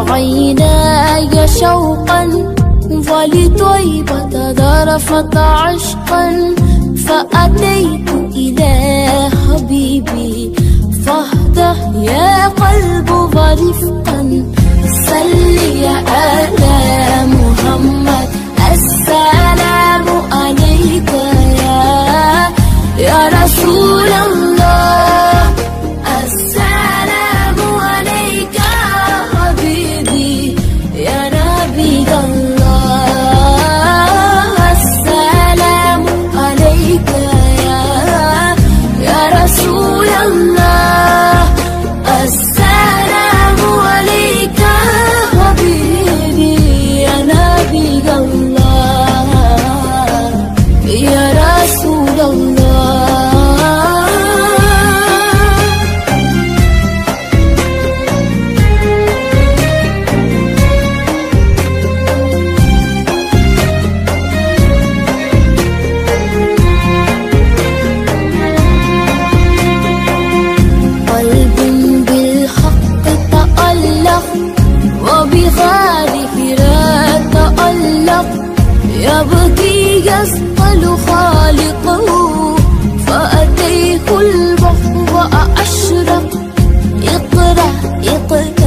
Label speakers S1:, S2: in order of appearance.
S1: عيناي شوقا ولطيبة ذرفت عشقا فأتيت إلى حبيبي فاهده يا قلب ورفقا صل على محمد السلام عليك يا رسول الله السلام عليك حبيبي يا نبي الله السلام عليك يا رسول الله السلام عليك حبيبي يا نبي الله يا رسول الله. قلب بالحق تألق وبغار حراء تألق يبكي يسأل خالقه فأتيه البحر وأشرق اقرأ اقرأ